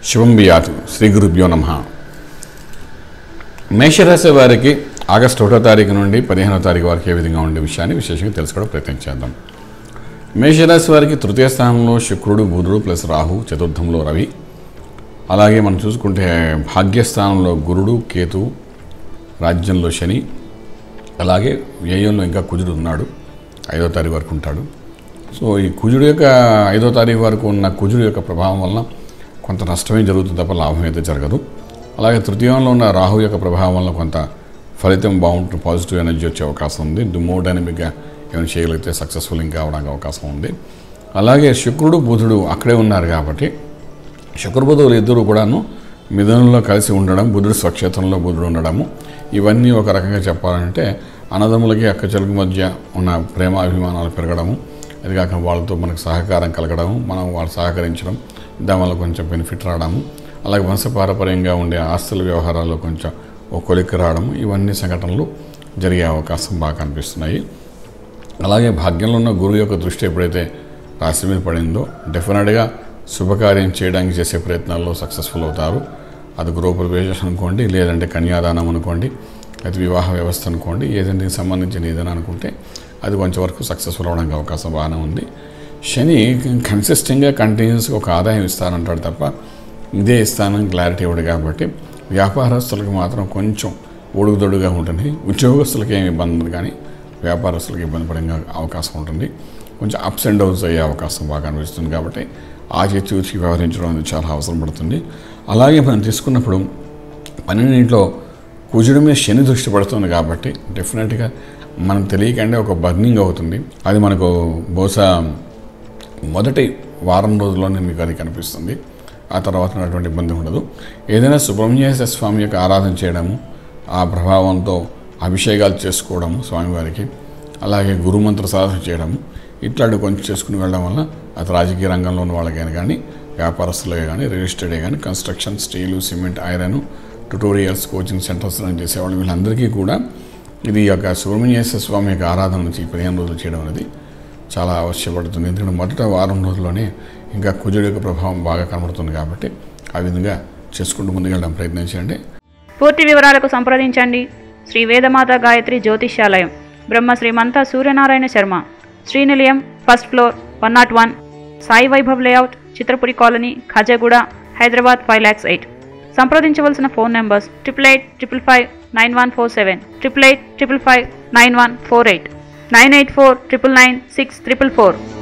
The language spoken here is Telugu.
శుభం బియాతు శ్రీ గురుభ్యో నమః. మేషరాశి వారికి ఆగస్టు 1వ తారీఖు నుండి 15వ తారీఖు వరకు ఏ విధంగా ఉండే విషయాన్ని విశేషంగా తెలుసుకోవడం ప్రయత్నం చేద్దాం. మేషరాశి వారికి తృతీయ స్థానంలో శుక్రుడు, బుధుడు ప్లస్ రాహు, చతుర్థంలో రవి. అలాగే మనం చూసుకుంటే భాగ్యస్థానంలో గురుడు, కేతు, రాజ్యంలో శని, అలాగే వ్యయంలో ఇంకా కుజుడు ఉన్నాడు. 5వ తారీఖు వరకు ఉంటాడు. సో ఈ కుజుడు యొక్క 5వ తారీఖు వరకు ఉన్న కుజుడు యొక్క ప్రభావం వలన కొంత నష్టమే జరుగుతుంది తప్ప లాభం అయితే జరగదు. అలాగే తృతీయంలో ఉన్న రాహు యొక్క ప్రభావం వల్ల కొంత ఫలితం బాగుంటుంది, పాజిటివ్ ఎనర్జీ వచ్చే అవకాశం ఉంది. మోర్ డైనమిక్గా ఏమైనా చేయగలిగితే సక్సెస్ఫుల్ ఇంకా అవడానికి అవకాశం ఉంది. అలాగే శుక్రుడు, బుధుడు అక్కడే ఉన్నారు కాబట్టి శుక్రబుధులు ఇద్దరు కూడాను మిథునంలో కలిసి ఉండడం, బుధుడు స్వక్షేత్రంలో బుధుడు ఉండడము, ఇవన్నీ ఒక రకంగా చెప్పాలంటే అన్నదమ్ములకి అక్క చెలుగు మధ్య ఉన్న ప్రేమాభిమానాలు పెరగడము, అది కాక వాళ్ళతో మనకు సహకారం కలగడము, మనం వాళ్ళు సహకరించడం, దానివల్ల కొంచెం బెనిఫిట్ రావడము, అలాగే వంశపారపర్యంగా ఉండే ఆస్తుల వ్యవహారాల్లో కొంచెం ఒక కొలిక్కి రావడము, ఇవన్నీ సంఘటనలు జరిగే అవకాశం బాగా కనిపిస్తున్నాయి. అలాగే భాగ్యంలో ఉన్న గురువు యొక్క దృష్టి ఎప్పుడైతే రాశి మీద పడిందో డెఫినెట్గా శుభకార్యం చేయడానికి చేసే ప్రయత్నాల్లో సక్సెస్ఫుల్ అవుతారు. అది గృహప్రవేశం అనుకోండి, లేదంటే కన్యాదానం అనుకోండి, అది వివాహ వ్యవస్థ అనుకోండి, ఏదంటే సంబంధించిన ఏదైనా అనుకుంటే అది కొంచెం వరకు సక్సెస్ఫుల్ అవడానికి అవకాశం బాగానే ఉంది. శని కన్సిస్టెంట్గా కంటిన్యూస్గా ఒక ఆదాయం ఇస్తానంటాడు తప్ప ఇదే ఇస్తానని క్లారిటీ ఇవ్వడు కాబట్టి వ్యాపారస్తులకు మాత్రం కొంచెం ఒడుగుదొడుగా ఉంటుంది. ఉద్యోగస్తులకి ఏమి ఇబ్బంది ఉంది కానీ వ్యాపారస్తులకు ఇబ్బంది పడే అవకాశం ఉంటుంది. కొంచెం అప్స్ అండ్ డౌన్స్ అయ్యే అవకాశం బాగా అనిపిస్తుంది కాబట్టి ఆచితూచి వ్యవహరించడం అనేది చాలా అవసరం పడుతుంది. అలాగే మనం తీసుకున్నప్పుడు 12 కుజుడి మీద శని దృష్టి పడుతుంది కాబట్టి డెఫినెట్గా మనకు తెలియకంటే ఒక బర్నింగ్ అవుతుంది. అది మనకు బహుశా మొదటి వారం రోజుల్లోనే మీకు అది కనిపిస్తుంది. ఆ తర్వాత ఉన్నటువంటి ఇబ్బంది ఉండదు. ఏదైనా సుబ్రహ్మణ్యేశ్వర స్వామి యొక్క ఆరాధన చేయడము, ఆ ప్రభావంతో అభిషేకాలు చేసుకోవడము స్వామివారికి, అలాగే గురుమంత్ర సాధన చేయడము, ఇట్లాంటి కొంచెం చేసుకుని వెళ్ళడం వల్ల అది రాజకీయ రంగంలో ఉన్న వాళ్ళకైనా కానీ, వ్యాపారస్తులే కానీ, రియల్ ఎస్టేటే కానీ, construction, steel, cement, iron, tutorials, coaching centres run చేసేవాళ్ళు వీళ్ళందరికీ కూడా ఇది యొక్క సుబ్రహ్మణ్యేశ్వర స్వామి యొక్క ఆరాధన నుంచి 15 రోజులు చేయడం అనేది చాలా అవశ్యపడుతుంది. ఎందుకంటే మొదట వారం రోజుల్లోనే ఇంకా కుజుడు యొక్క ప్రభావం బాగా కనబడుతుంది కాబట్టి ఆ విధంగా చేసుకుంటూ ముందుకెళ్ళడం ప్రయత్నం చేయండి. పూర్తి వివరాలకు సంప్రదించండి Shri Vedamata Gayatri Jyotishyalayam, Brahma Srimanta Suryanarayana Sharma, Srinilayam, first floor, 101, Sai Vaibhav layout, Chitrapuri colony, Khajaguda, Hyderabad 5,08,000. సంప్రదించవలసిన ఫోన్ నెంబర్స్ 8855559147, 8855559148, 984999644.